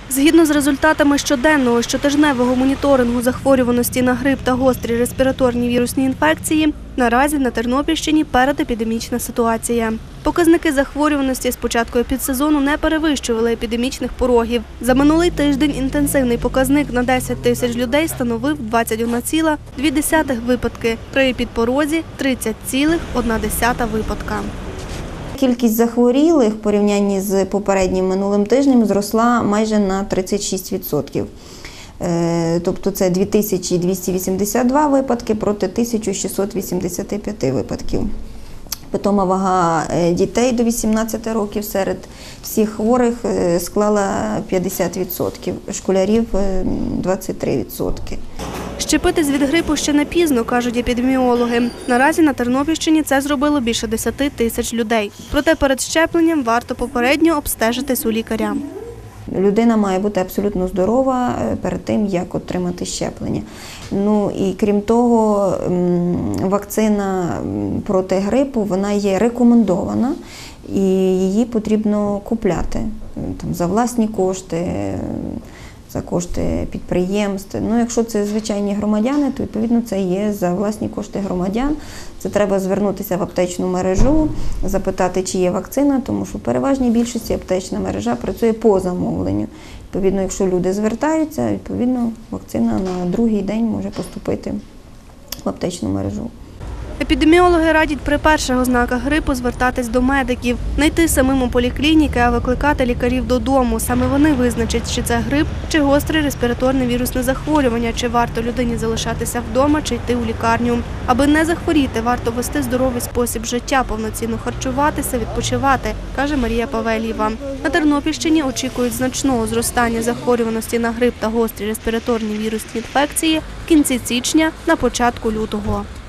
Згідно з результатами щоденного щотижневого моніторингу захворюваності на грип та гострі респіраторні вірусні інфекції, наразі на Тернопільщині передепідемічна ситуація. Показники захворюваності з початку епідсезону не перевищували епідемічних порогів. За минулий тиждень інтенсивний показник на 10 тисяч людей становив 21,2 випадки, при епідпорозі – 30,1 випадка. Кількість захворілих в порівнянні з попереднім минулим тижнем зросла майже на 36%. Тобто це 2282 випадки проти 1685 випадків. Питома вага дітей до 18 років серед всіх хворих склала 50%, школярів – 23%. Щепитись від грипу ще не пізно, кажуть епідеміологи. Наразі на Тернопільщині це зробило більше 10 тисяч людей. Проте перед щепленням варто попередньо обстежитись у лікаря. Людина має бути абсолютно здорова перед тим, як отримати щеплення. Ну і крім того, вакцина проти грипу, вона є рекомендована і її потрібно купляти за власні кошти, за кошти підприємств. Ну, якщо це звичайні громадяни, то відповідно це є за власні кошти громадян. Це треба звернутися в аптечну мережу, запитати, чи є вакцина, тому що в переважній більшості аптечна мережа працює по замовленню. Відповідно, якщо люди звертаються, відповідно вакцина на другий день може поступити в аптечну мережу. Епідеміологи радять при перших ознаках грипу звертатись до медиків, не йти самим у поліклініки, а викликати лікарів додому. Саме вони визначать, чи це грип, чи гостре респіраторне вірусне захворювання, чи варто людині залишатися вдома, чи йти у лікарню. Аби не захворіти, варто вести здоровий спосіб життя, повноцінно харчуватися, відпочивати, каже Марія Павелєва. На Тернопільщині очікують значного зростання захворюваності на грип та гострі респіраторні вірусні інфекції в кінці січня, на початку лютого.